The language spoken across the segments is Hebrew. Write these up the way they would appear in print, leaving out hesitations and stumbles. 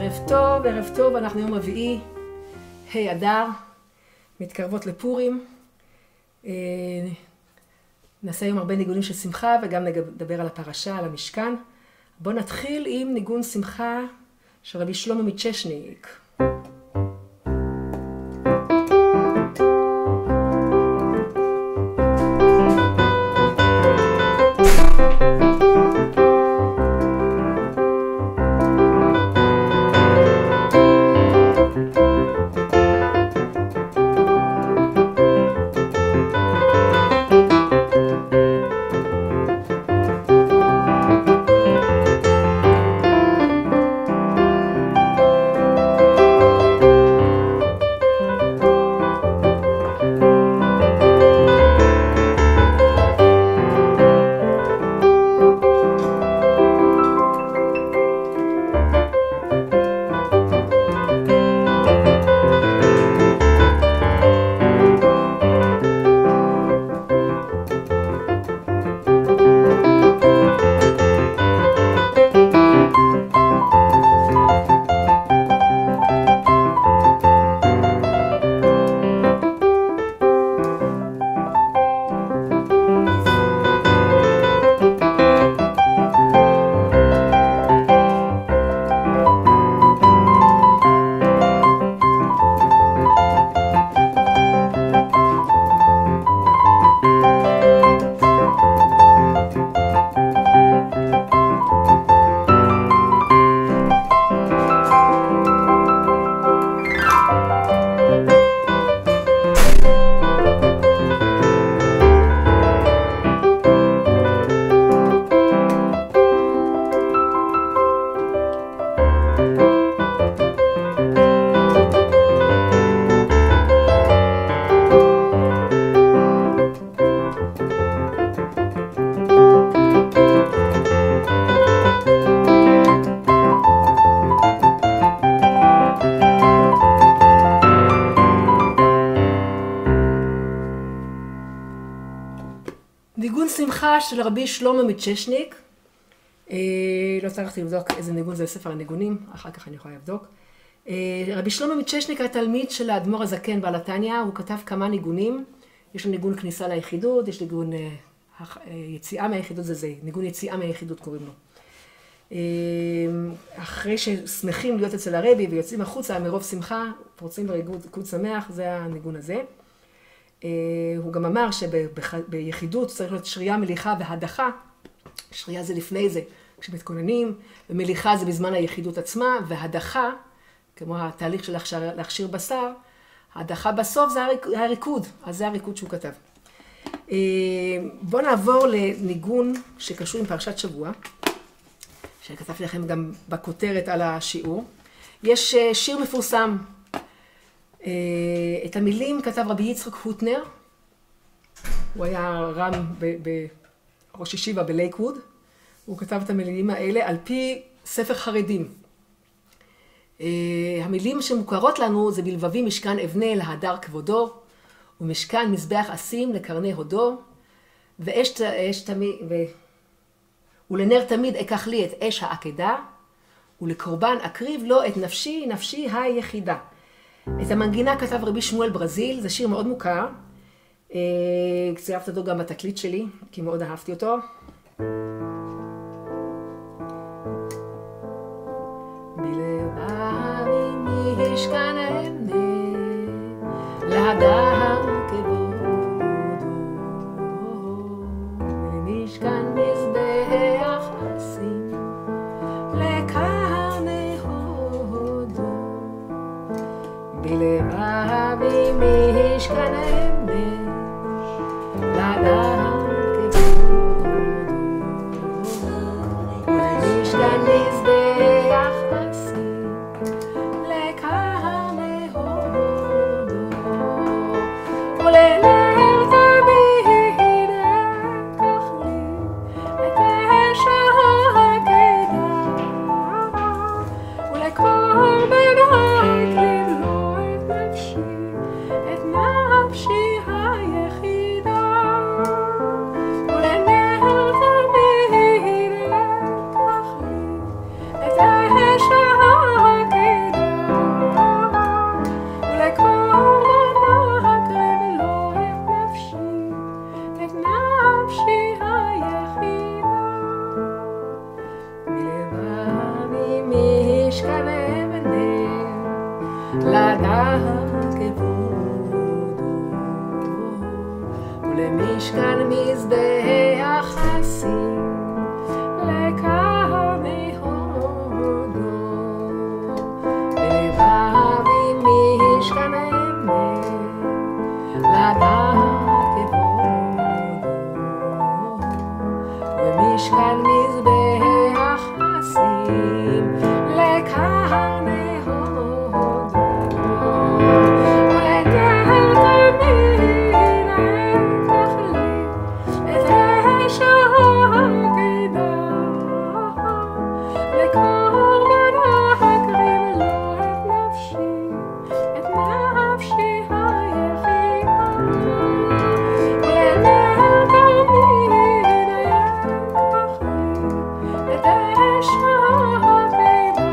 ערב טוב, אנחנו יום רביעי, ה' אדר, מתקרבות לפורים. נעשה היום הרבה ניגונים של שמחה וגם נדבר על הפרשה, על המשכן. בואו נתחיל עם ניגון שמחה של רבי שלמה מצ'שניק. ניגון שמחה של רבי שלמה מצ'שניק. לא צריכתי לבדוק איזה ניגון זה בספר הניגונים, אחר כך אני יכולה לבדוק. רבי שלמה מצ'שניק היה תלמיד של האדמו"ר הזקן בעל התניא, הוא כתב כמה ניגונים. יש לו ניגון כניסה ליחידות, יש ניגון יציאה מהיחידות, זה ניגון יציאה מהיחידות קוראים לו. אחרי ששמחים להיות אצל הרבי ויוצאים החוצה מרוב שמחה, פורצים בריקוד שמח, זה הניגון הזה. הוא גם אמר שביחידות צריך להיות שרייה, מליחה והדחה. שרייה זה לפני זה, כשמתכוננים, ומליחה זה בזמן היחידות עצמה, והדחה, כמו התהליך של להכשיר בשר, ההדחה בסוף זה הריקוד, אז זה הריקוד שהוא כתב. בואו נעבור לניגון שקשור עם פרשת שבוע, שכתבתי לכם גם בכותרת על השיעור. יש שיר מפורסם, את המילים כתב רבי יצחק הוטנר, הוא היה רם בראש ישיבה בלייקווד, הוא כתב את המילים האלה על פי ספר חרדים. המילים שמוכרות לנו זה בלבבי משכן אבנה להדר כבודו, ומשכן מזבח אסים לקרני הודו, ולנר תמיד אקח לי את אש העקדה, ולקורבן אקריב לו את נפשי, נפשי היחידה. את המנגינה כתב רבי שמואל ברזיל, זה שיר מאוד מוכר. צירפתי אותו גם בתקליט שלי, כי מאוד אהבתי אותו. בלבבי משכן אבנה להדר כבודו, ולמשכן מזבח אסים לקרני הודו. בלבבי משכן אבנה להדר כבודו, ולמשכן מזבח אסים לקרני הודו, ולנר תמיד אקח לי את משכן מזבח חסים לכרמי הודו, ולבבים משכן אמת לדעת כבודו, ומשכן מזבח חסים לכרמי הודו, ודרך תמיד את אש העקדה, לקורבן הקריב לו את נפשי היחידה, ודרך תמיד את אש העקדה,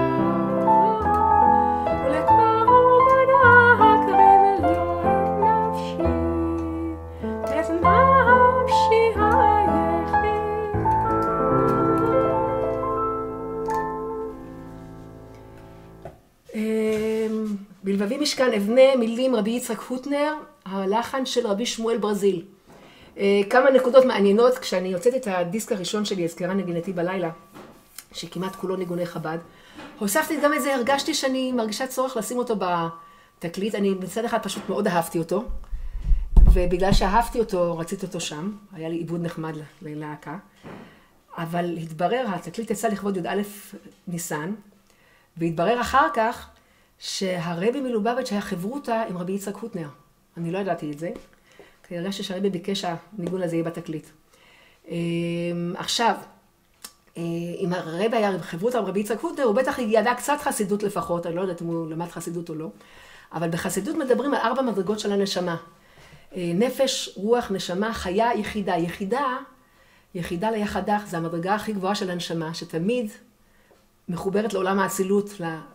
ולקורבן הקריב לו את נפשי בלבבי משכן אבנה, מילים רבי יצחק הוטנר, הלחן של רבי שמואל ברזיל. כמה נקודות מעניינות, כשאני יוצאת את הדיסק הראשון שלי, הזכרה נגינתי בלילה, שכמעט כולו ניגוני חב"ד, הוספתי גם את זה, הרגשתי שאני מרגישה צורך לשים אותו בתקליט. אני מצד אחד פשוט מאוד אהבתי אותו, ובגלל שאהבתי אותו, רציתי אותו שם, היה לי עיבוד נחמד ללהקה, אבל התברר, התקליט יצא לכבוד י"א ניסן, והתברר אחר כך שהרבי מלובביץ' היה חברותא עם רבי יצחק הוטנר. אני לא ידעתי את זה, כי הרגשתי שהרבי ביקש שהניגון הזה יהיה בתקליט. עכשיו, אם הרבי היה חברותא עם רבי יצחק הוטנר, הוא בטח ידע קצת חסידות לפחות, אני לא יודעת אם הוא למד חסידות או לא, אבל בחסידות מדברים על 4 מדרגות של הנשמה. נפש, רוח, נשמה, חיה, יחידה. יחידה ליחדך, זה המדרגה הכי גבוהה של הנשמה, שתמיד מחוברת לעולם האצילות,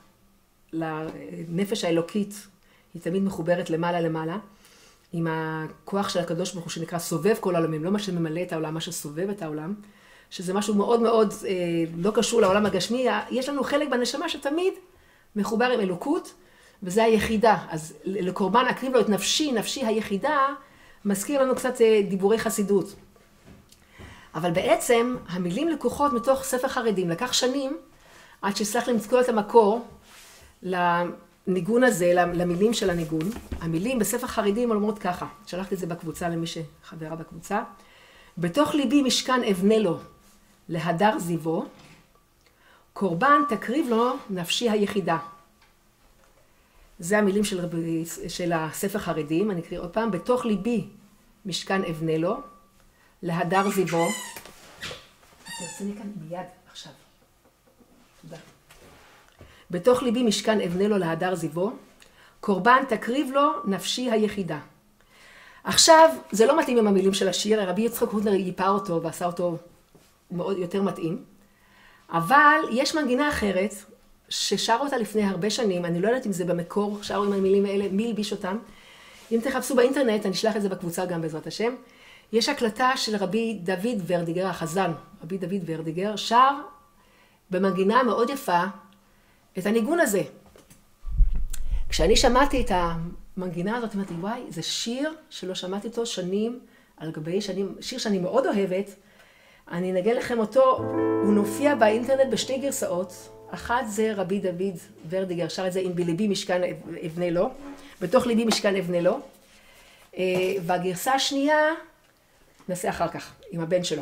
לנפש האלוקית, היא תמיד מחוברת למעלה, עם הכוח של הקדוש ברוך הוא שנקרא סובב כל העולמים, לא מה שממלא את העולם, מה שסובב את העולם, שזה משהו מאוד מאוד לא קשור לעולם הגשמי. יש לנו חלק בנשמה שתמיד מחובר עם אלוקות, וזה היחידה. אז לקורבן אקריב לו את נפשי היחידה, מזכיר לנו קצת דיבורי חסידות. אבל בעצם המילים לקוחות מתוך ספר חרדים. לקח שנים עד שהצלח למצוא את המקור לניגון הזה, למילים של הניגון. המילים בספר חרדים אומרות ככה, שלחתי את זה בקבוצה למי שחברה בקבוצה. בתוך ליבי משכן אבנה לו להדר זיבו, קורבן תקריב לו נפשי היחידה. זה המילים של הספר חרדים, אני אקריא עוד פעם. בתוך ליבי משכן אבנה לו להדר זיבו. תרצי כאן מיד עכשיו. תודה. בתוך ליבי משכן אבנה לו להדר זיבו, קורבן תקריב לו נפשי היחידה. עכשיו, זה לא מתאים עם המילים של השיר, רבי יצחק הוטנר ייפה אותו ועשה אותו מאוד יותר מתאים, אבל יש מנגינה אחרת ששרו אותה לפני הרבה שנים, אני לא יודעת אם זה במקור, שרו עם המילים האלה, מי הלביש אותם. אם תחפשו באינטרנט, אני אשלח את זה בקבוצה גם בעזרת השם, יש הקלטה של רבי דוד ורדיגר, החזן, רבי דוד ורדיגר, שר במנגינה מאוד יפה את הניגון הזה. כשאני שמעתי את המנגינה הזאת, אמרתי, וואי, זה שיר שלא שמעתי אותו שנים על גבי שנים, שיר שאני מאוד אוהבת. אני אנגן לכם אותו, הוא נופיע באינטרנט בשתי גרסאות. אחת זה רבי דוד ורדיגר, שר את זה עם בליבי משכן אבנה לו, בתוך ליבי משכן אבנה לו. והגרסה השנייה נעשה אחר כך, עם הבן שלו.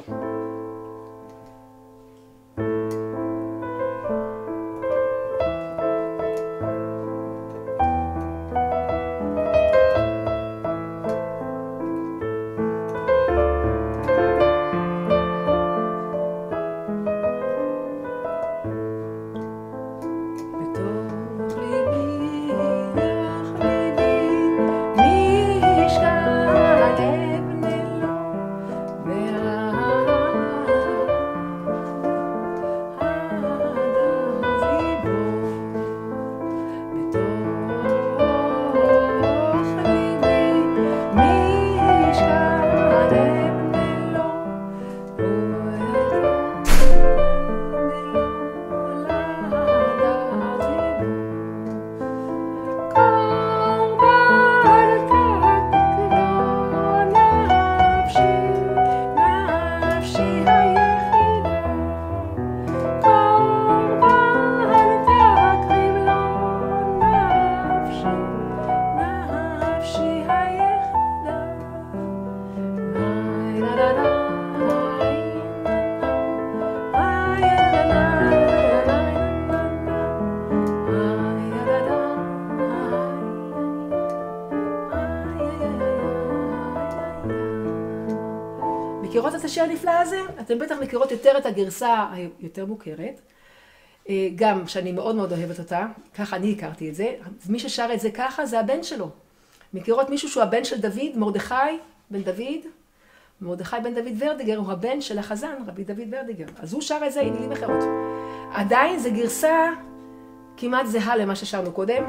השיר הנפלא הזה? אתם בטח מכירות יותר את הגרסה היותר מוכרת, גם שאני מאוד מאוד אוהבת אותה, ככה אני הכרתי את זה. מי ששר את זה ככה זה הבן שלו. מכירות מישהו שהוא הבן של דוד, מרדכי בן דוד? מרדכי בן דוד ורדיגר הוא הבן של החזן, רבי דוד ורדיגר. אז הוא שר את זה עם מילים אחרות. עדיין זו גרסה כמעט זהה למה ששרנו קודם.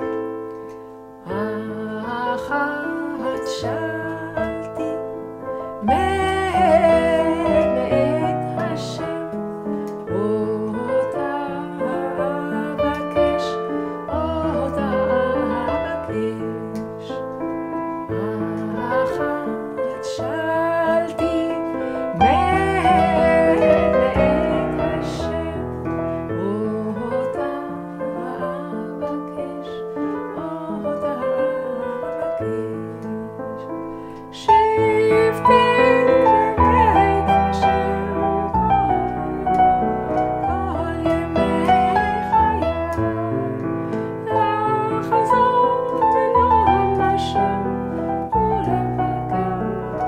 אחת שאלתי מאת השם, אותה אבקש, אותה אבקש. אחת שאלתי מאת השם, אותה אבקש, אותה אבקש. שבתי בית השם כל ימי חיי, לחזור בנועם השם ולבקר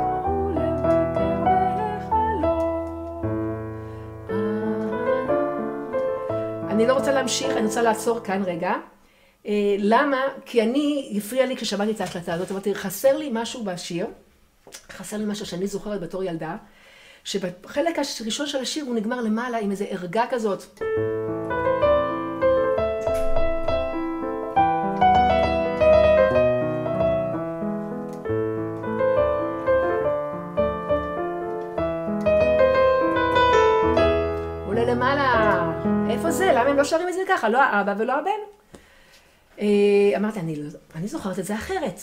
בחלום. אני לא רוצה להמשיך, אני רוצה לעצור כאן רגע. למה? כי הפריע לי כששמעתי את ההקלטה הזאת, אמרתי, חסר לי משהו בשיר, חסר לי משהו שאני זוכרת בתור ילדה, שבחלק הראשון של השיר הוא נגמר למעלה עם איזו ערגה כזאת. עולה למעלה, איפה זה? למה הם לא שרים את זה ככה? לא האבא ולא הבן. אמרתי, אני זוכרת את זה אחרת.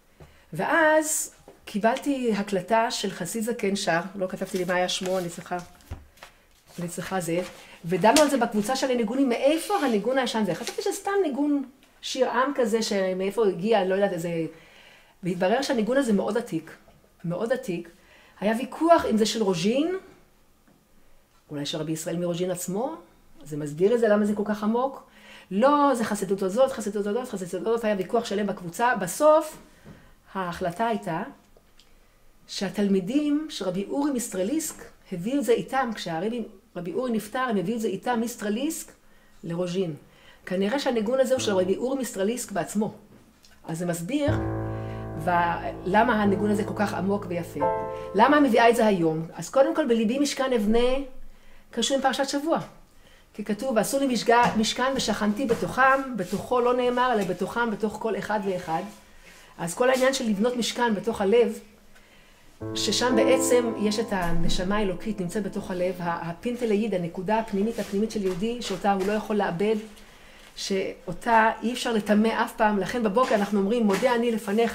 ואז קיבלתי הקלטה של חסיד זקן שר, לא כתבתי לי מה היה שמו, אני צריכה זה, ודנו על זה בקבוצה של הניגונים, מאיפה הניגון הישן זה. חשבתי שסתם ניגון שיר עם כזה, שמאיפה הגיע, לא יודעת איזה... והתברר שהניגון הזה מאוד עתיק, מאוד עתיק. היה ויכוח אם זה של רוז'ין, אולי של רבי ישראל מרוז'ין עצמו, זה מסביר את זה, למה זה כל כך עמוק. לא, זה חסידות הזאת, חסידות הזאת, חסידות הזאת, היה ויכוח שלם בקבוצה. בסוף, ההחלטה הייתה שהתלמידים שרבי אורי מסטרליסק הביאו את זה איתם, כשרבי אורי נפטר, הם הביאו את זה איתם מסטרליסק לרוז'ין. כנראה שהניגון הזה הוא של רבי אורי מסטרליסק בעצמו. אז זה מסביר למה הניגון הזה כל כך עמוק ויפה. למה מביאה את זה היום? אז קודם כל, בליבי משכן אבנה קשור עם פרשת שבוע. כי כתוב, ועשו לי משכן ושכנתי בתוכם, בתוכו לא נאמר, אלא בתוכם, בתוך כל אחד ואחד. אז כל העניין של לבנות משכן בתוך הלב, ששם בעצם יש את הנשמה האלוקית, נמצאת בתוך הלב, הפינטלאיד, הנקודה הפנימית של יהודי, שאותה הוא לא יכול לאבד, שאותה אי אפשר לטמא אף פעם. לכן בבוקר אנחנו אומרים, מודה אני לפניך,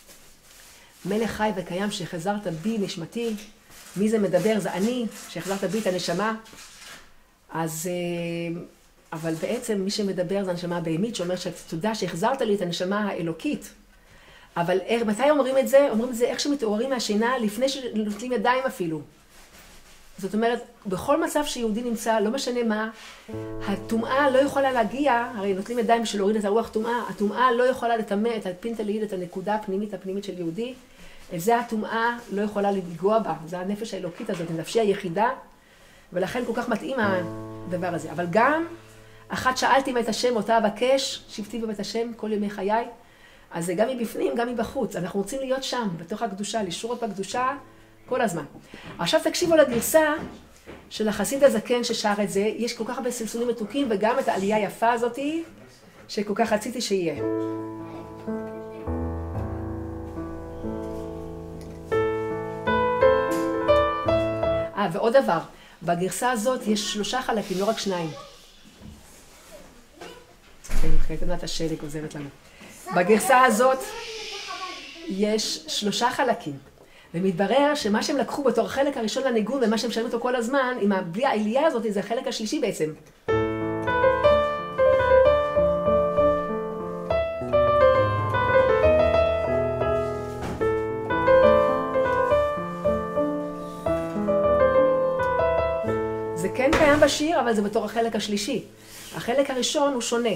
מלך חי וקיים שהחזרת בי נשמתי. מי זה מדבר? זה אני, שהחזרת בי את הנשמה. אז, אבל בעצם מי שמדבר זה הנשמה הבהמית, שאומר שתודה שהחזרת לי את הנשמה האלוקית. אבל מתי אומרים את זה? אומרים את זה איך שמתעוררים מהשינה, לפני שנוטלים ידיים אפילו. זאת אומרת, בכל מצב שיהודי נמצא, לא משנה מה, הטומאה לא יכולה להגיע, הרי נוטלים ידיים בשביל להוריד את הרוח טומאה, הטומאה לא יכולה לטמא את הפינטלאיד, את הנקודה הפנימית של יהודי, את זה הטומאה לא יכולה לגוע בה, זה הנפש האלוקית הזאת, נפשי היחידה, ולכן כל כך מתאים הדבר הזה. אבל גם, אחת שאלתי מה את השם, אותה אבקש, שבתי בבית השם כל ימי חיי, אז זה גם מבפנים, גם מבחוץ. אנחנו רוצים להיות שם, בתוך הקדושה, לשורות בקדושה, כל הזמן. עכשיו תקשיבו לגרסה של החסיד הזקן ששר את זה. יש כל כך הרבה סלסולים מתוקים, וגם את העלייה היפה הזאת, שכל כך רציתי שיהיה. ועוד דבר, בגרסה הזאת יש 3 חלקים, לא רק 2. כן, תנת השלג עוזרת לנו. בגרסה הזאת יש 3 חלקים, ומתברר שמה שהם לקחו בתור החלק הראשון לניגון, ומה שהם שרים אותו כל הזמן, בלי העלייה הזאת, זה החלק השלישי בעצם. זה כן קיים בשיר, אבל זה בתור החלק השלישי. החלק הראשון הוא שונה.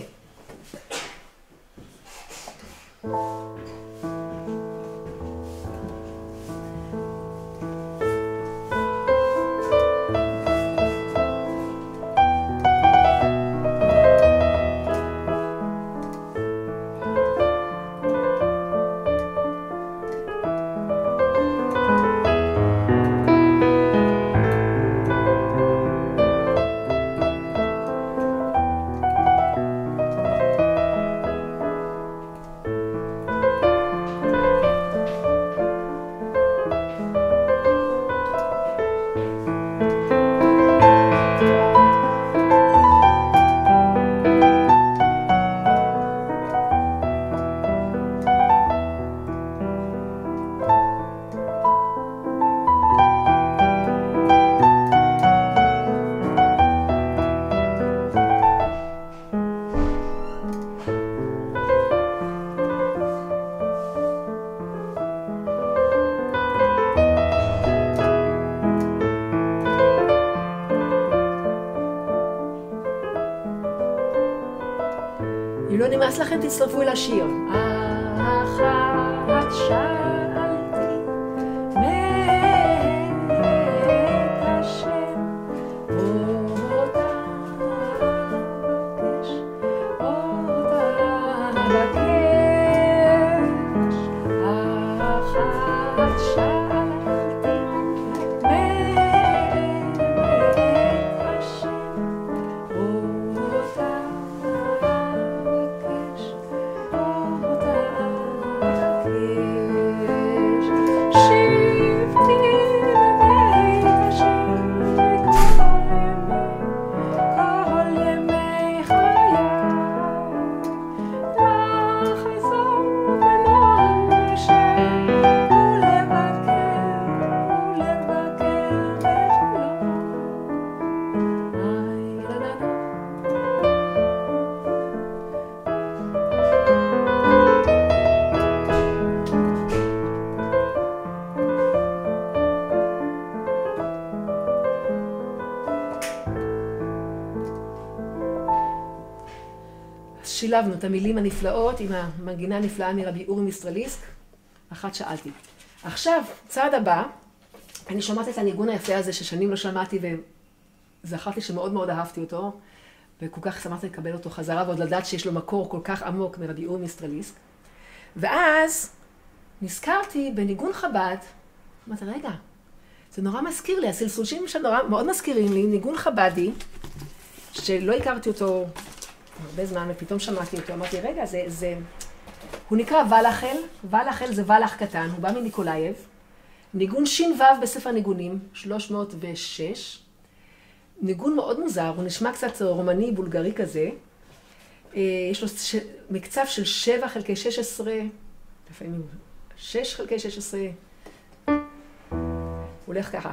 אם לא נמאס לכם, תצטרפו אל השיר. אחת שאלתי מאת השם, אותה אבקש, אותה אבקש. אחת שאלתי מאת השם, אותה אבקש, אותה אבקש. שבתי בבית השם כל ימי חיי, לחזור בנועם השם ולבקר בשלום. אז שילבנו את המילים הנפלאות עם המנגינה הנפלאה מרבי אורי מיסטרליסק. אחת שאלתי. עכשיו, צעד הבא, אני שומעת את הניגון היפה הזה ששנים לא שמעתי וזכרתי שמאוד מאוד אהבתי אותו, וכל כך שמחתי לקבל אותו חזרה ועוד לדעת שיש לו מקור כל כך עמוק מרבי אורי מיסטרליסק. ואז נזכרתי בניגון חב"ד, אמרתי, רגע, זה נורא מזכיר לי, הסלסושים שנורא מאוד מזכירים לי, ניגון חב"די, שלא הכרתי אותו הרבה זמן, ופתאום שמעתי אותו, אמרתי, רגע, הוא נקרא ולאחל, ולאחל זה ולאח קטן, הוא בא מניקולייב, ניגון ש"ו בספר ניגונים, 306, ניגון מאוד מוזר, הוא נשמע קצת רומני, בולגרי כזה, יש לו מקצב של 7 חלקי 16, לפעמים 6 חלקי 16, הוא הולך ככה.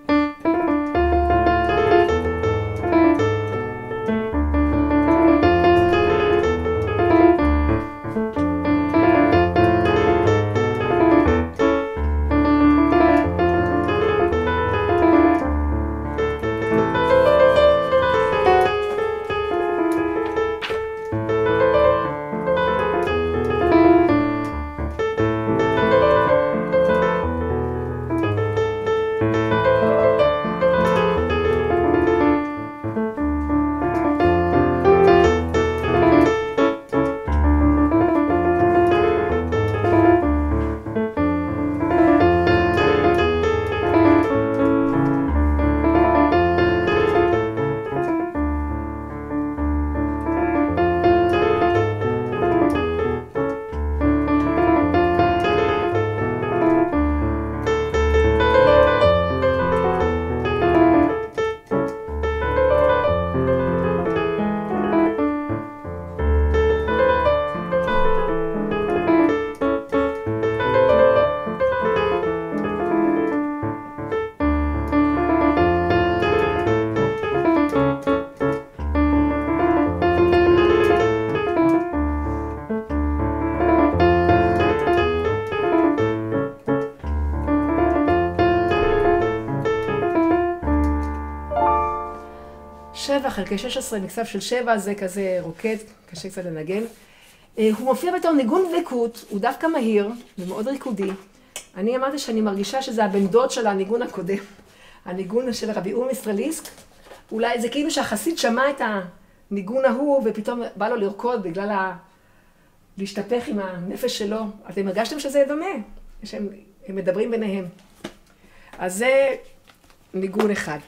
חלקי 16, מקצב של 7, זה כזה רוקד, קשה קצת לנגן. הוא מופיע בתור ניגון דבקות, הוא דווקא מהיר ומאוד ריקודי. אני אמרתי שאני מרגישה שזה הבן דוד של הניגון הקודם, הניגון של רבי אורי מיסטרליסק. אולי זה כאילו שהחסיד שמע את הניגון ההוא ופתאום בא לו לרקוד בגלל להשתפך עם הנפש שלו. אתם הרגשתם שזה דומה? שהם מדברים ביניהם. אז זה ניגון אחד.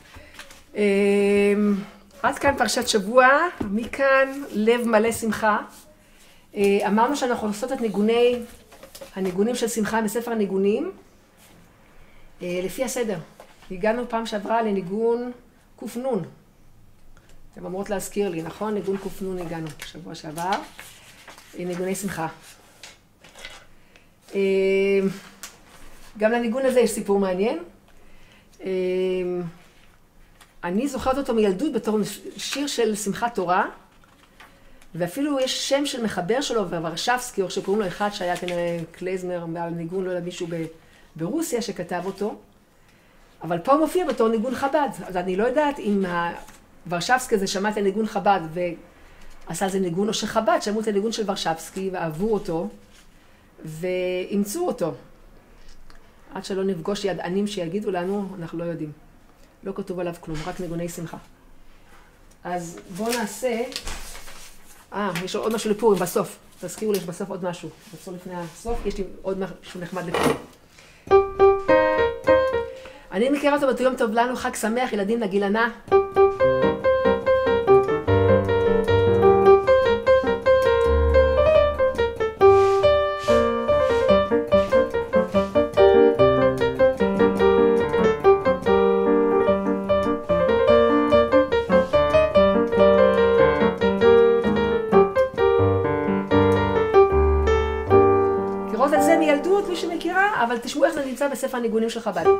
עד כאן פרשת שבוע, מכאן לב מלא שמחה. אמרנו שאנחנו עושות את הניגונים של שמחה מספר הניגונים, לפי הסדר. הגענו פעם שעברה לניגון קופנון. אתם אמורות להזכיר לי, נכון? ניגון קופנון הגענו שבוע שעבר. ניגוני שמחה. גם לניגון הזה יש סיפור מעניין. אני זוכרת אותו מילדות בתור שיר של שמחת תורה, ואפילו יש שם של מחבר שלו, ורשבסקי, או שקוראים לו אחד שהיה כנראה קלייזמר, בעל ניגון, לא יודע, מישהו ברוסיה שכתב אותו. אבל פה הוא מופיע בתור ניגון חב"ד, אז אני לא יודעת אם ורשבסקי הזה שמע את הניגון חב"ד, עשה איזה ניגון, או שחב"ד שמעו את הניגון של ורשבסקי ואהבו אותו ואימצו אותו. עד שלא נפגוש ידענים שיגידו לנו, אנחנו לא יודעים. לא כתוב עליו כלום, רק ניגוני שמחה. אז בואו נעשה... יש עוד משהו לפורים בסוף. תזכירו לי, יש בסוף עוד משהו. בסוף לפני הסוף, יש לי עוד משהו נחמד לפורים. אני מכירה אותו ביום טוב לנו, חג שמח, ילדים לגילנה. מכירות את זה מילדות, מי שמכירה, אבל תשמעו איך זה נמצא בספר הניגונים של חב"ד.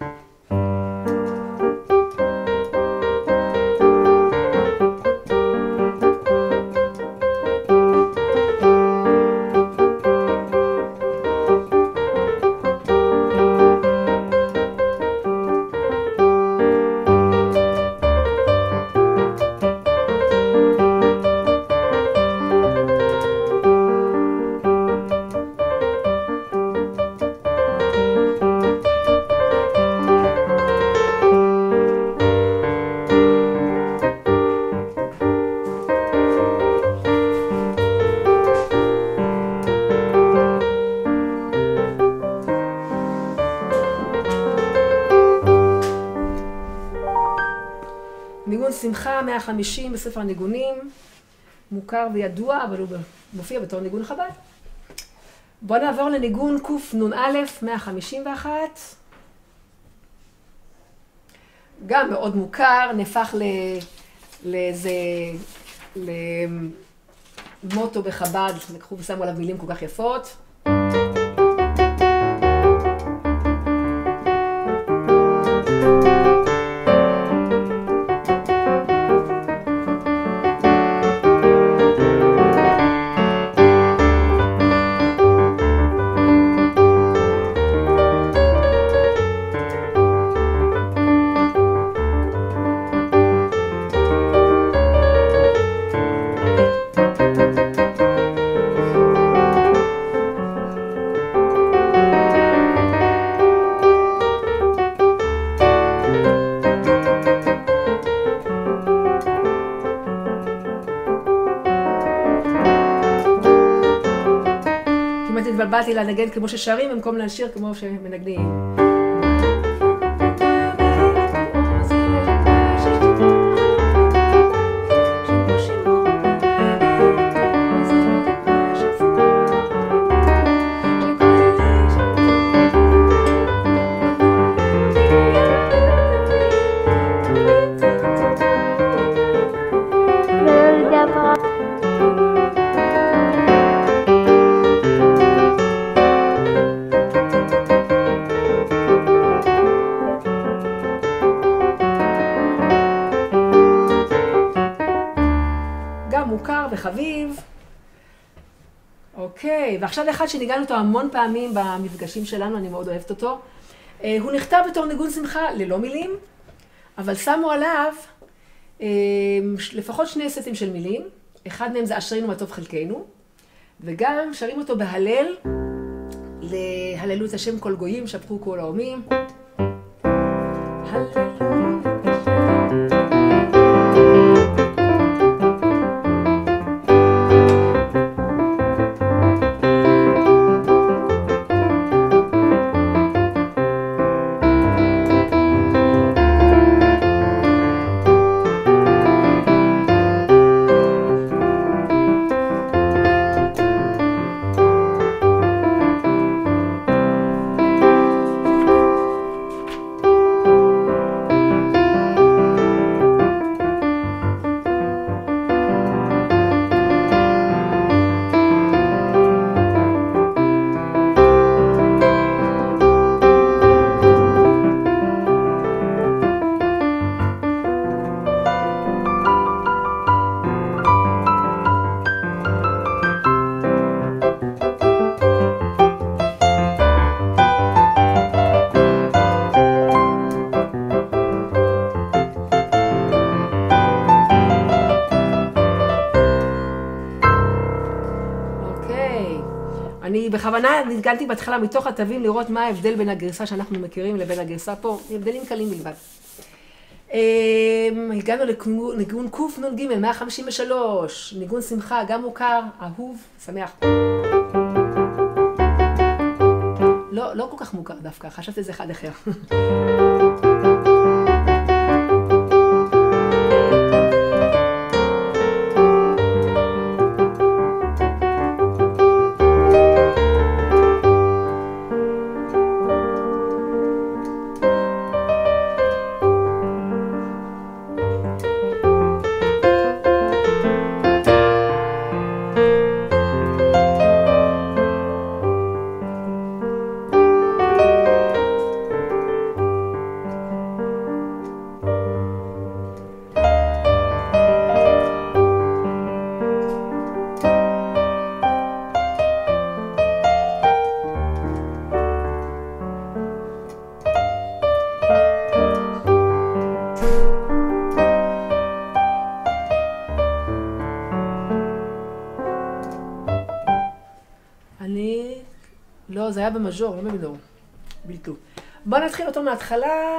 ניגון שמחה 150 בספר הניגונים, מוכר וידוע, אבל הוא מופיע בתור ניגון חב"ד. בואו נעבור לניגון קנ"א 151. גם מאוד מוכר, נהפך לאיזה מוטו בחב"ד, לקחו ושמו עליו מילים כל כך יפות. התבלבלתי לנגן כמו ששרים, במקום לשיר כמו שמנגנים. מוכר וחביב. אוקיי, ועכשיו אחד שניגענו אותו המון פעמים במפגשים שלנו, אני מאוד אוהבת אותו. הוא נכתב בתור ניגון שמחה ללא מילים, אבל שמו עליו לפחות שני סטים של מילים. אחד מהם זה אשרינו מה טוב חלקנו, וגם שרים אותו בהלל, להללו את השם כל גויים, שבחו כל האומים. בכוונה ניגנתי בהתחלה מתוך התווים לראות מה ההבדל בין הגרסה שאנחנו מכירים לבין הגרסה פה, הבדלים קלים בלבד. הגענו לניגון קנ"ג, 153, ניגון שמחה, גם מוכר, אהוב, שמח. לא כל כך מוכר דווקא, חשבתי זה אחד אחר. לא, זה היה במז'ור, לא במינור. בלתו. בואו נתחיל אותו מההתחלה.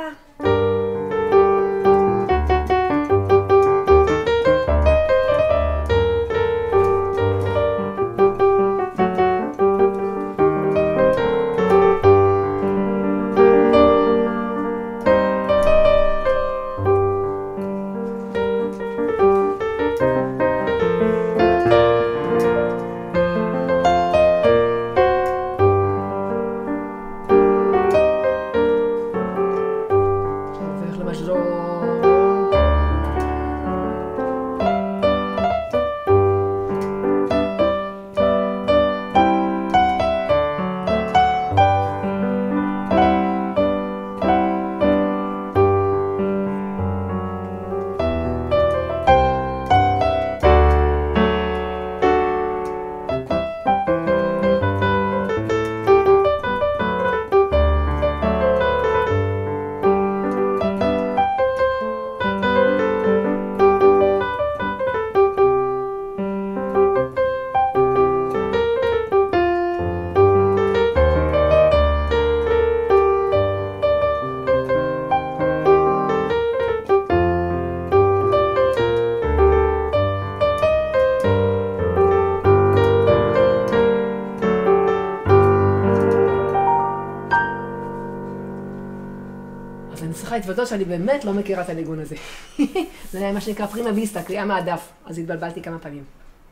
אני צריכה להתוודות שאני באמת לא מכירה את הניגון הזה. זה היה מה שנקרא פרימה ויסטה, קריאה מהדף, אז התבלבלתי כמה פעמים.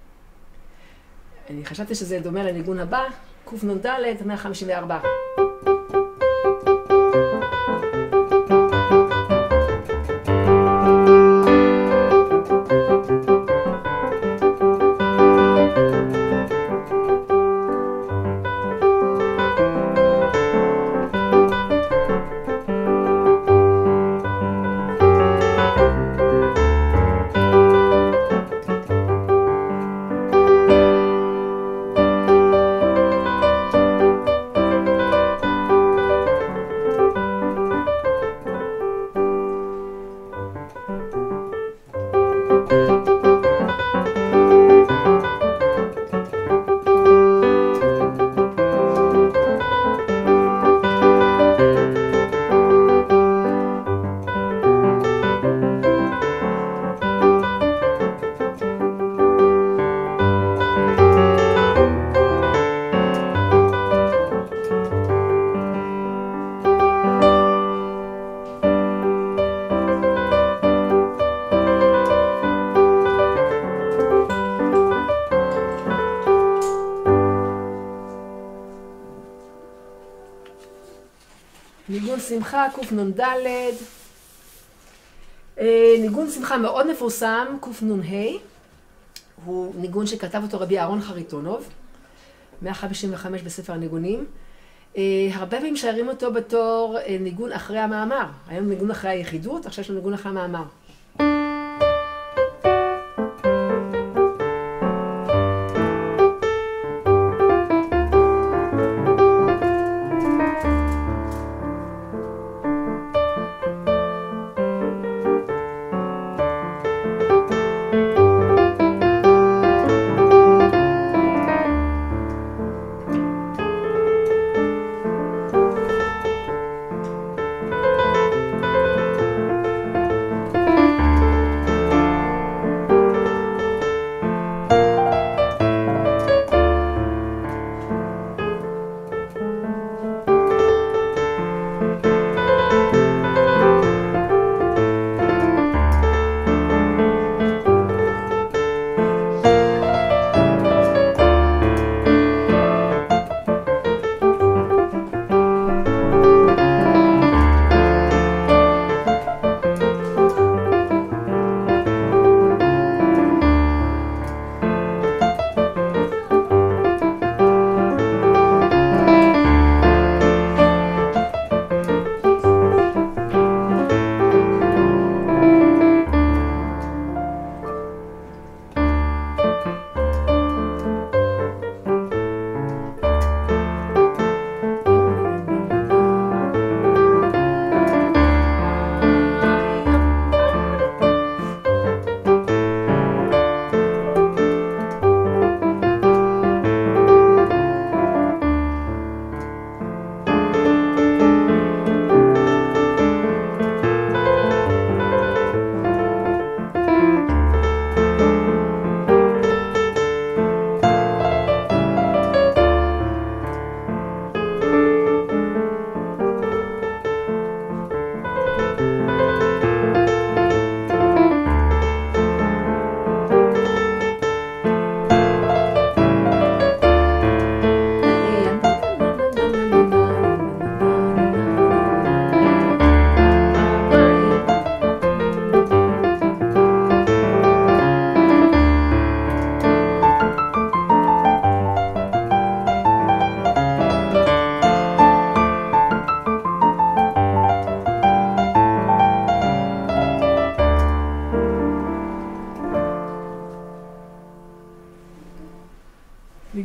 אני חשבתי שזה דומה לניגון הבא, קנ"ד, 154. ניגון שמחה, קנ"ד. ניגון שמחה מאוד מפורסם, קנ"ה. הוא ניגון שכתב אותו רבי אהרון חריטונוב, 155 בספר הניגונים. הרבה פעמים שרים אותו בתור ניגון אחרי המאמר. היום ניגון אחרי היחידות, עכשיו יש לו ניגון אחרי המאמר.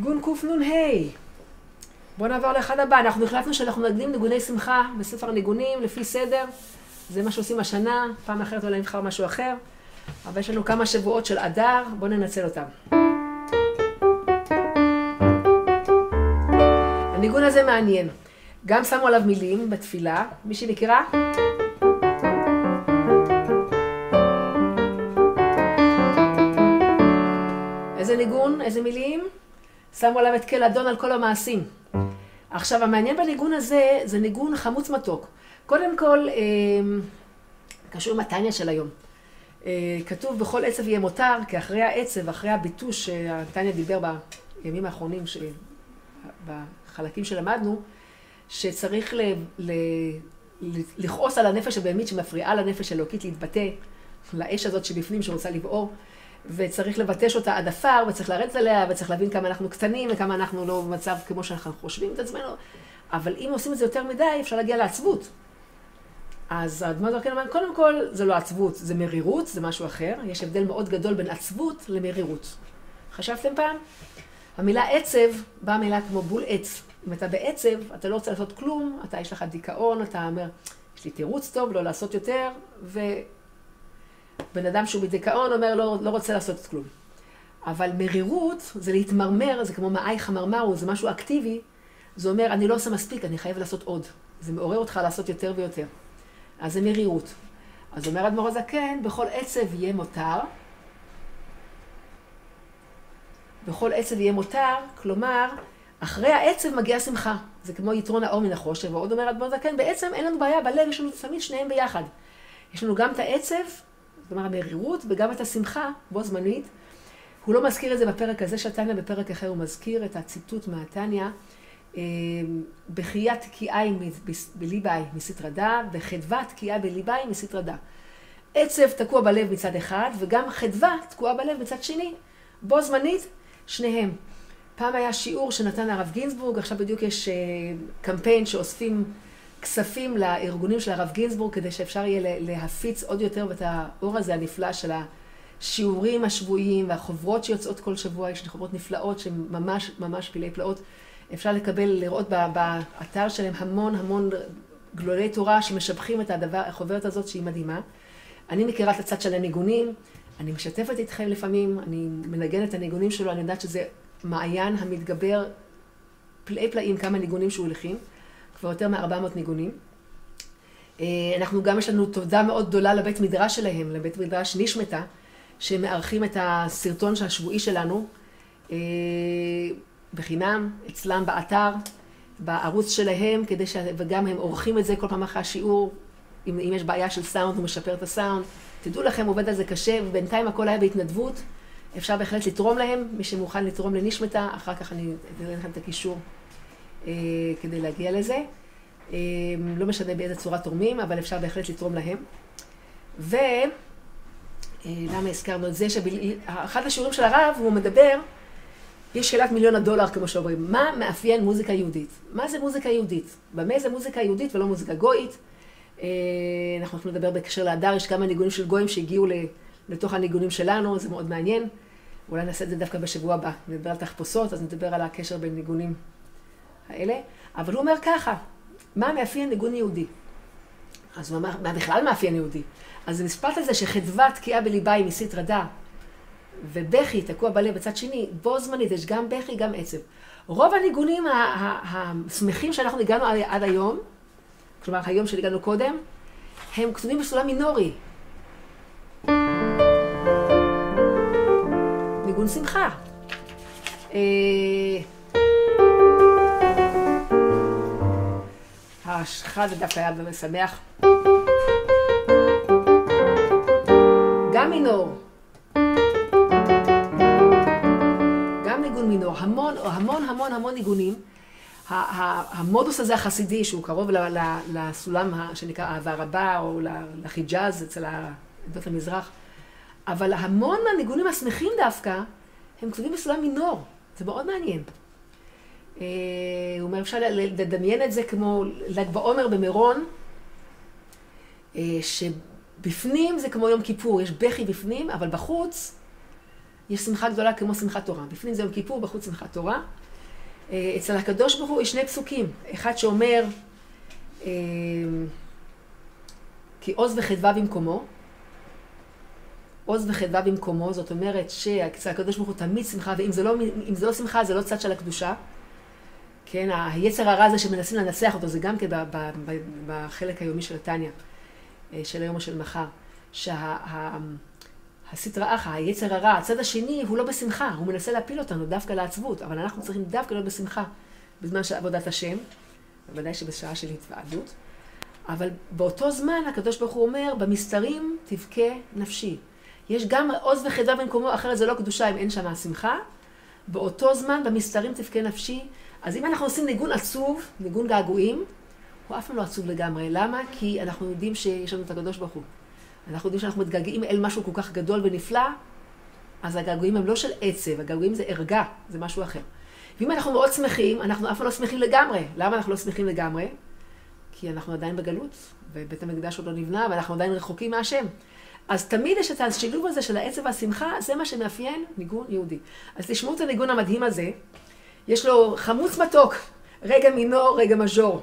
ניגון קנ"ה. בואו נעבור לאחד הבא. אנחנו החלטנו שאנחנו מנגנים ניגוני שמחה בספר ניגונים לפי סדר. זה מה שעושים השנה, פעם אחרת אולי נבחר משהו אחר. אבל יש לנו כמה שבועות של אדר, בואו ננצל אותם. הניגון הזה מעניין. גם שמו עליו מילים בתפילה. מישהי מכירה? איזה ניגון? איזה מילים? שמו עליו את כל אדון על כל המעשים. עכשיו, המעניין בניגון הזה, זה ניגון חמוץ מתוק. קודם כל, קשור עם התניא של היום. כתוב בכל עצב יהיה מותר, כי אחרי העצב, אחרי הביטוש שהתניא דיבר בימים האחרונים, בחלקים שלמדנו, שצריך לכעוס על הנפש הבהמית שמפריעה לנפש אלוקית להתבטא, לאש הזאת שבפנים שרוצה לבעור, וצריך לבטש אותה עד עפר, וצריך לרדת עליה, וצריך להבין כמה אנחנו קטנים, וכמה אנחנו לא במצב כמו שאנחנו חושבים את עצמנו. אבל אם עושים את זה יותר מדי, אפשר להגיע לעצבות. אז האדמו"ר זקן אומר, קודם כל, זה לא עצבות, זה מרירות, זה משהו אחר. יש הבדל מאוד גדול בין עצבות למרירות. חשבתם פעם? המילה עצב באה מילה כמו בול עץ. אם אתה בעצב, אתה לא רוצה לעשות כלום, יש לך דיכאון, אתה אומר, יש לי תירוץ טוב, לא לעשות יותר, בן אדם שהוא בדיכאון אומר, לא רוצה לעשות כלום. אבל מרירות זה להתמרמר, זה כמו מאי חמרמרו, זה משהו אקטיבי. זה אומר, אני לא עושה מספיק, אני חייב לעשות עוד. זה מעורר אותך לעשות יותר ויותר. אז זה מרירות. אז אומר אדמו"ר הזקן, בכל עצב יהיה מותר. בכל עצב יהיה מותר, כלומר, אחרי העצב מגיעה שמחה. זה כמו יתרון האור מן החושך. ועוד אומר אדמו"ר הזקן, בעצם אין לנו בעיה, בלב יש לנו תמיד שניהם ביחד. יש לנו גם את העצב, זאת אומרת, המרירות, וגם את השמחה, בו זמנית. הוא לא מזכיר את זה בפרק הזה של התניא, בפרק אחר הוא מזכיר את הציטוט מהתניא, בחייה תקיעי בליבאי מסתרא דא, וחדווה תקיעה בליבאי מסתרא דא. עצב תקוע בלב מצד אחד, וגם חדווה תקועה בלב מצד שני. בו זמנית, שניהם. פעם היה שיעור שנתן הרב גינזבורג, עכשיו בדיוק יש קמפיין שאוספים כספים לארגונים של הרב גינזבורג, כדי שאפשר יהיה להפיץ עוד יותר את האור הזה הנפלא של השיעורים השבועיים והחוברות שיוצאות כל שבוע. יש חוברות נפלאות שהן ממש ממש פלאי פלאות. אפשר לראות באתר שלהם המון גלולי תורה שמשבחים את החוברת הזאת שהיא מדהימה. אני מכירה את הצד של הניגונים, אני משתפת איתכם לפעמים, אני מנגנת את הניגונים שלו, אני יודעת שזה מעיין המתגבר פלאי פלאים כמה ניגונים שהוא הולכים. כבר יותר מ-400 ניגונים. אנחנו גם יש לנו תודה מאוד גדולה לבית מדרש שלהם, לבית מדרש נשמתה, שמארחים את הסרטון השבועי שלנו, בחינם, אצלם באתר, בערוץ שלהם, וגם הם עורכים את זה כל פעם אחרי השיעור, אם יש בעיה של סאונד, הוא משפר את הסאונד. תדעו לכם, עובד על זה קשה, ובינתיים הכל היה בהתנדבות, אפשר בהחלט לתרום להם, מי שמוכן לתרום לנשמתה, אחר כך אני אתן לכם את הקישור. כדי להגיע לזה. לא משנה באיזה צורה תורמים, אבל אפשר בהחלט לתרום להם. ולמה הזכרנו את זה? שאחד השיעורים של הרב, הוא מדבר, יש שאלת $1,000,000, כמו שאומרים, מה מאפיין מוזיקה יהודית? מה זה מוזיקה יהודית? במה זה מוזיקה יהודית ולא מוזיקה גויית? אנחנו יכולים לדבר בקשר לאדר, יש כמה ניגונים של גויים שהגיעו לתוך הניגונים שלנו, זה מאוד מעניין. אולי נעשה את זה דווקא בשבוע הבא. נדבר על תחפושות, אז נדבר על הקשר בין ניגונים האלה. אבל הוא אומר ככה, מה מאפיין ניגון יהודי? אז הוא אומר, מה בכלל מאפיין יהודי? אז זה מספרת לזה שחדווה תקיעה בליבאי מסתרא דא, ובכי תקוע בלב בצד שני, בו זמנית, יש גם בכי, גם עצב. רוב הניגונים השמחים שאנחנו הגענו עד היום, כלומר היום שהגענו קודם, הם כתובים בסולם מינורי. ניגון שמחה. האחד דווקא היה משמח. גם מינור. גם ניגון מינור. המון ניגונים. המודוס הזה החסידי, שהוא קרוב לסולם שנקרא אהבה רבה, או לחיג'אז אצל עדות המזרח, אבל המון מהניגונים השמחים דווקא, הם כתובים בסולם מינור. זה מאוד מעניין. הוא אומר, אפשר לדמיין את זה כמו ל"ג בעומר במירון, שבפנים זה כמו יום כיפור, יש בכי בפנים, אבל בחוץ יש שמחה גדולה כמו שמחת תורה. בפנים זה יום כיפור, בחוץ שמחת תורה. אצל הקדוש ברוך הוא יש שני פסוקים. אחד שאומר, כי עוז וחדווה במקומו. עוז וחדווה במקומו, זאת אומרת שאצל הקדוש ברוך הוא תמיד שמחה, ואם זה לא שמחה, זה לא צד של הקדושה. כן, היצר הרע הזה שמנסים לנצח אותו, זה גם כן בחלק היומי של התניא, של היום או של מחר. הסטרא אחרא, היצר הרע, הצד השני הוא לא בשמחה, הוא מנסה להפיל אותנו דווקא לעצבות, אבל אנחנו צריכים דווקא להיות בשמחה בזמן של עבודת השם, בוודאי שבשעה של התוועדות. אבל באותו זמן הקדוש ברוך הוא אומר, במסתרים תבכה נפשי. יש גם עוז וחדווה במקומו, אחרת זה לא קדושה אם אין שם שמחה. באותו זמן במסתרים תבכה נפשי. אז אם אנחנו עושים ניגון עצוב, ניגון געגועים, הוא אף פעם לא עצוב לגמרי. למה? כי אנחנו יודעים שיש לנו את הקדוש ברוך הוא. אנחנו יודעים שאנחנו מתגעגעים אל משהו כל כך גדול ונפלא, אז הגעגועים הם לא של עצב, הגעגועים זה ערגה, זה משהו אחר. ואם אנחנו מאוד שמחים, אנחנו אף פעם לא שמחים לגמרי. למה אנחנו לא שמחים לגמרי? כי אנחנו עדיין בגלות, ובית המקדש עוד לא נבנה, ואנחנו עדיין רחוקים מהשם. אז תמיד יש את השילוב הזה של העצב והשמחה, זה מה שמאפיין ניגון יהודי. אז תשמעו את הניגון המדהים הזה, יש לו חמוץ מתוק, רגע מינור, רגע מז'ור.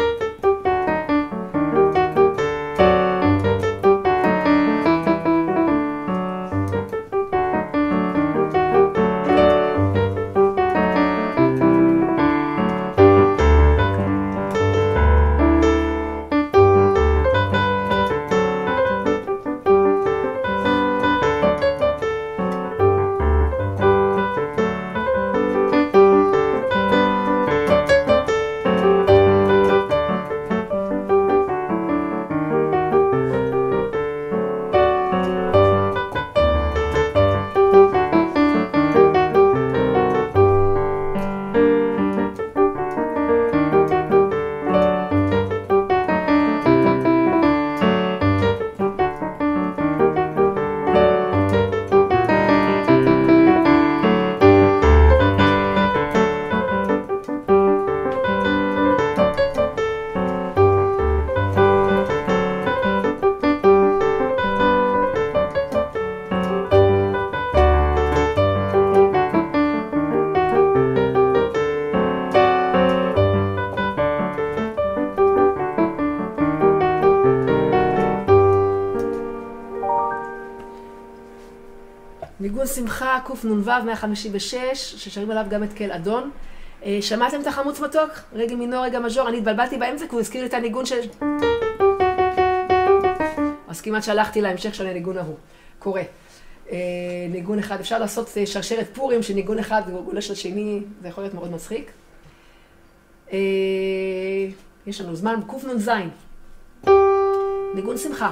ניגון שמחה, קנ"ו 156, ששרים עליו גם את קהל אדון. שמעתם את החמוץ מתוק? רגע מינור, רגע מז'ור. אני התבלבלתי באמצע, כי הוא הזכיר לי את הניגון של... אז כמעט שהלכתי להמשך של הניגון ההוא. קורה. ניגון אחד, אפשר לעשות שרשרת פורים, שניגון אחד גולש לשני, זה יכול להיות מאוד מצחיק. יש לנו זמן, קנ"ז. ניגון שמחה.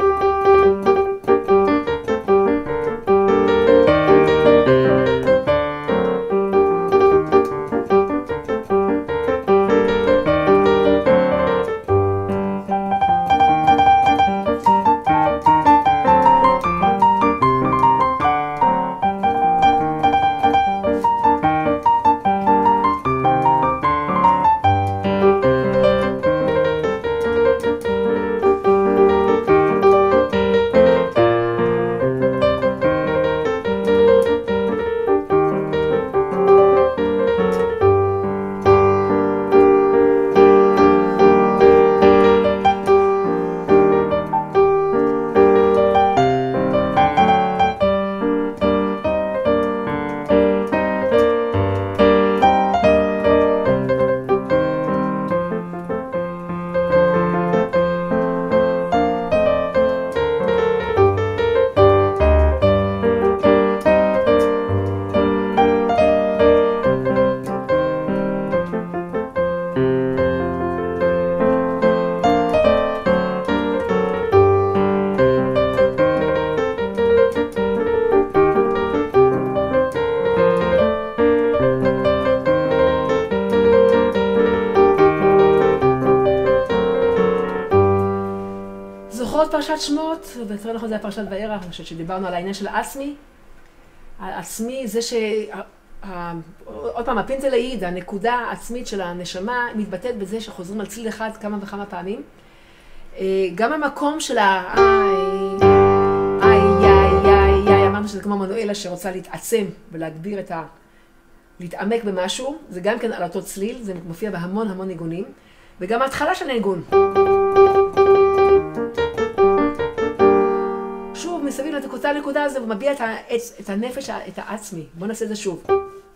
פרשת שמות, ויותר נכון זה היה פרשת וירא, אני חושבת שדיברנו על העניין של העצמי. העצמי זה עוד פעם, הפינטלאיד, הנקודה העצמית של הנשמה, מתבטאת בזה שחוזרים על צליל אחד כמה וכמה פעמים. גם המקום של אמרנו שזה כמו מנואלה שרוצה להתעצם ולהגביר להתעמק במשהו, זה גם כן על אותו צליל, זה מופיע בהמון המון ניגונים, וגם ההתחלה של הניגון. שוב, מסביב אותה הנקודה הזו, הוא מביע את הנפש, את העצמי. בואו נעשה את זה שוב.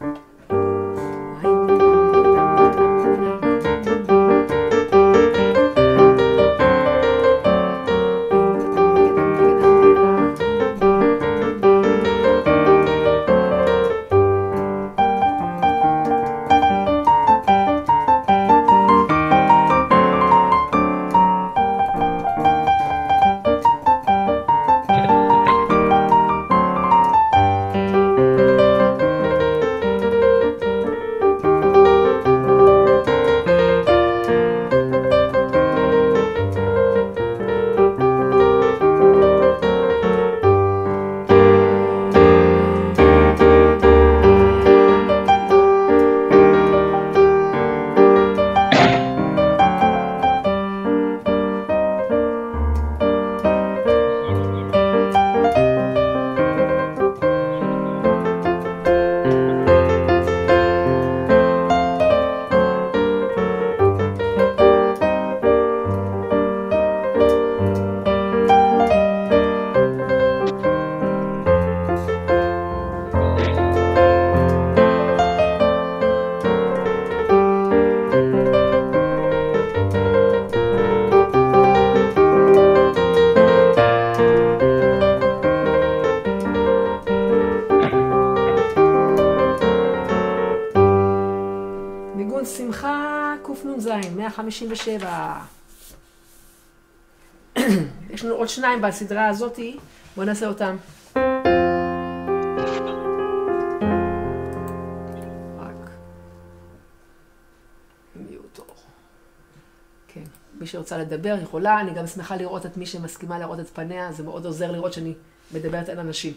שמחה קנ"ז, 157. יש לנו עוד שניים בסדרה הזאת, בואו נעשה אותם. רק מיוטו. כן, מי שרוצה לדבר יכולה, אני גם שמחה לראות את מי שמסכימה לראות את פניה, זה מאוד עוזר לראות שאני מדברת על אנשים.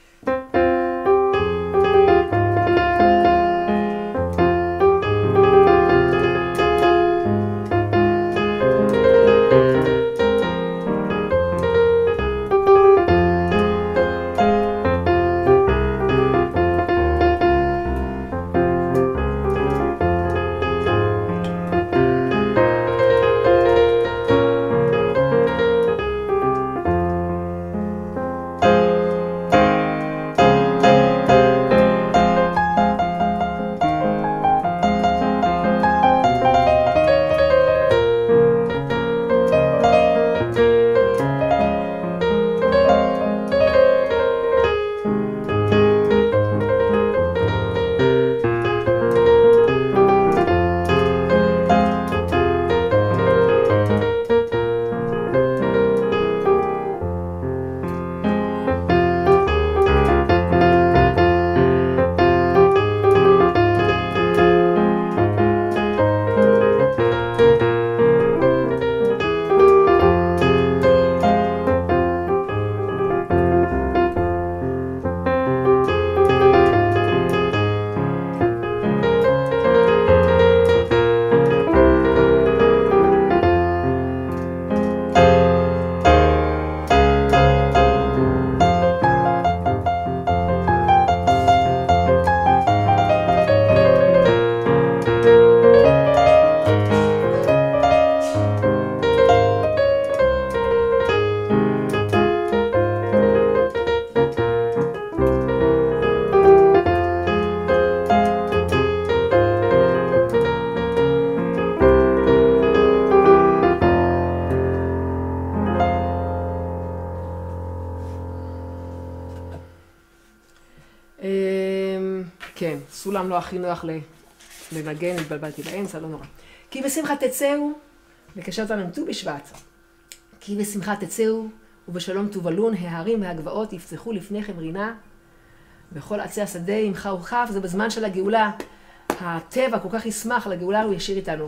כן, סולם לא הכי נוח לנגן, התבלבלתי באמצע, לא נורא. כי בשמחה תצאו, מקשר אותנו עם ט"ו בשבט. כי בשמחה תצאו, ובשלום תובלון, ההרים והגבעות יפצחו לפניכם רינה, וכל עצי השדה ימחה וכף, זה בזמן של הגאולה. הטבע כל כך ישמח לגאולה, הוא ישיר איתנו.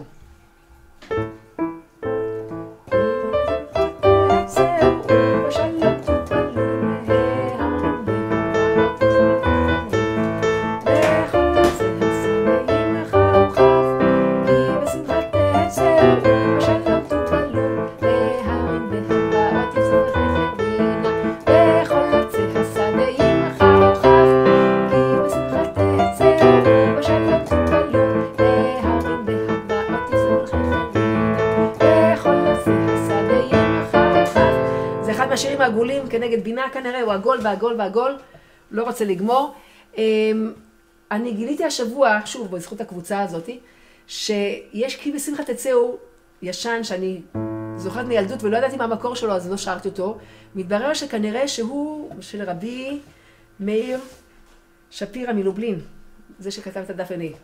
ועגולים כנגד בינה כנראה, הוא עגול ועגול ועגול, לא רוצה לגמור. אני גיליתי השבוע, שוב, בזכות הקבוצה הזאת, שיש כי בשמחה תצאו ישן שאני זוכרת מילדות ולא ידעתי מה המקור שלו, אז לא שרתי אותו. מתברר שכנראה שהוא של רבי מאיר שפירא מלובלין, זה שכתב את הדף עיני.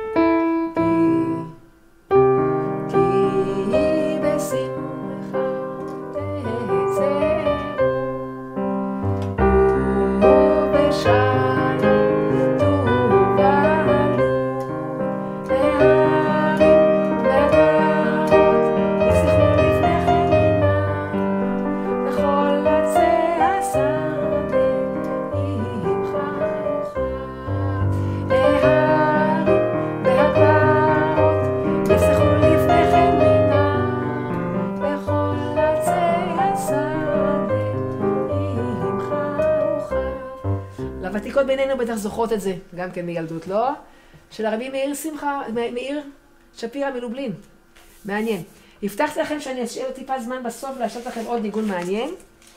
הוותיקות בינינו בטח זוכרות את זה, גם כן מילדות, לא? של הרבי מאיר שפירא מלובלין. מעניין. הבטחתי לכם שאני אשאיר טיפה זמן בסוף להשאיר לכם עוד ניגון מעניין.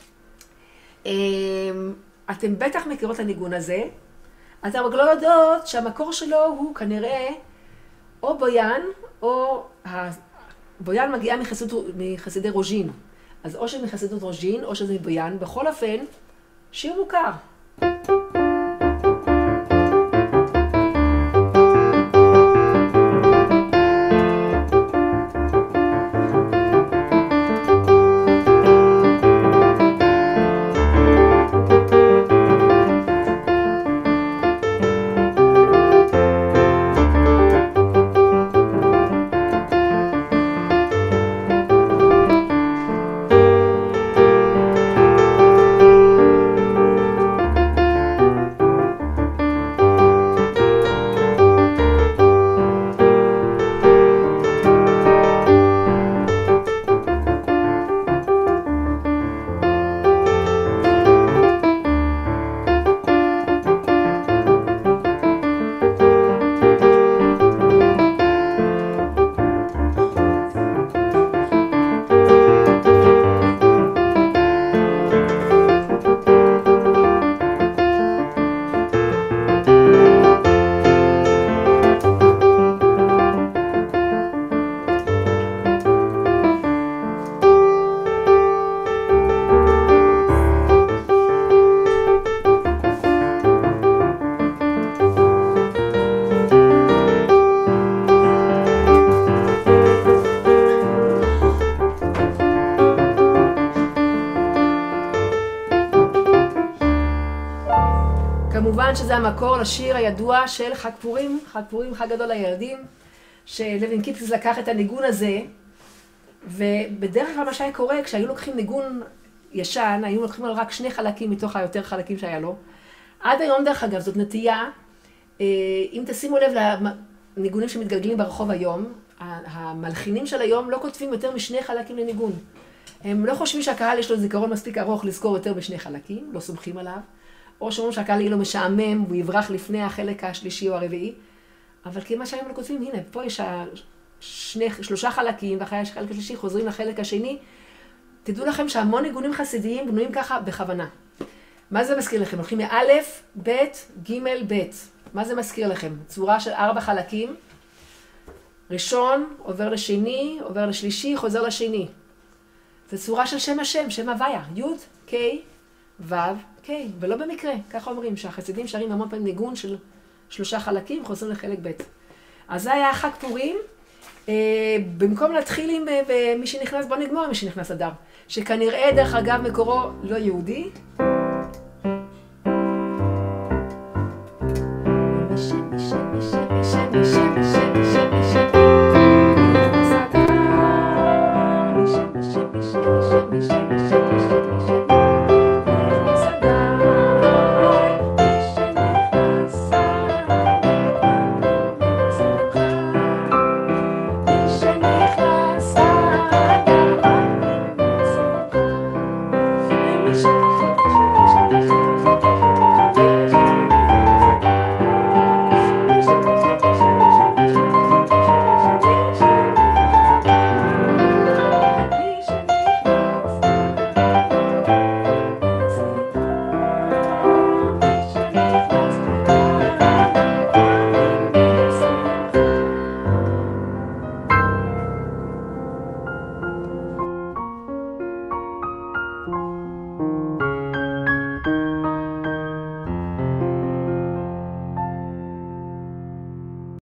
אתם בטח מכירות את הניגון הזה. אתם רק לא יודעות שהמקור שלו הוא כנראה או בויאן, או בויאן מגיעה מחסידי רוז'ין. אז או שזה מחסידות רוז'ין, או שזה מבויאן. בכל אופן, שיר מוכר. כמובן שזה המקור לשיר הידוע של חג פורים, חג גדול לילדים, שלוין קיפס לקח את הניגון הזה, ובדרך כלל מה שהיה קורה, כשהיו לוקחים ניגון ישן, היו לוקחים לו רק 2 חלקים מתוך היותר חלקים שהיה לו. עד היום דרך אגב, זאת נטייה, אם תשימו לב לניגונים שמתגלגלים ברחוב היום, המלחינים של היום לא כותבים יותר מ2 חלקים לניגון. הם לא חושבים שהקהל יש לו זיכרון מספיק ארוך לזכור יותר מ2 חלקים, לא סומכים עליו. או שאומרים שהקהל יהיה לו משעמם, והוא יברח לפני החלק השלישי או הרביעי. אבל כמה שהיום לא כותבים, הנה, פה יש 3 חלקים, ואחרי החלק השלישי חוזרים לחלק השני. תדעו לכם שהמון ניגונים חסידיים בנויים ככה בכוונה. מה זה מזכיר לכם? הולכים מאלף, בית, ג' בית. מה זה מזכיר לכם? צורה של 4 חלקים. ראשון, עובר לשני, עובר לשלישי, חוזר לשני. זו צורה של שם השם, שם הוויה. י', ק', ו', ק', ולא במקרה. ככה אומרים שהחסידים שרים המון פעמים ניגון של 3 חלקים, חוזרים לחלק ב'. אז זה היה חג פורים. במקום להתחיל עם מי שנכנס, בוא נגמור עם מי שנכנס אדר. שכנראה, דרך אגב, מקורו לא יהודי. Thank you.